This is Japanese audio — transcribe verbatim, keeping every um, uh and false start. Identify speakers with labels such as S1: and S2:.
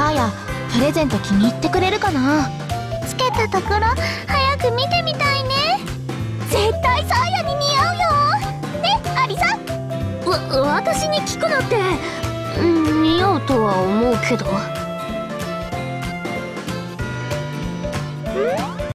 S1: サーヤ、プレゼント気に入ってくれるかな。
S2: つけたところ早く見てみたいね。絶対サーヤに似合うよね、アリサ。
S3: わ、私に聞くなって。似合うとは思うけど。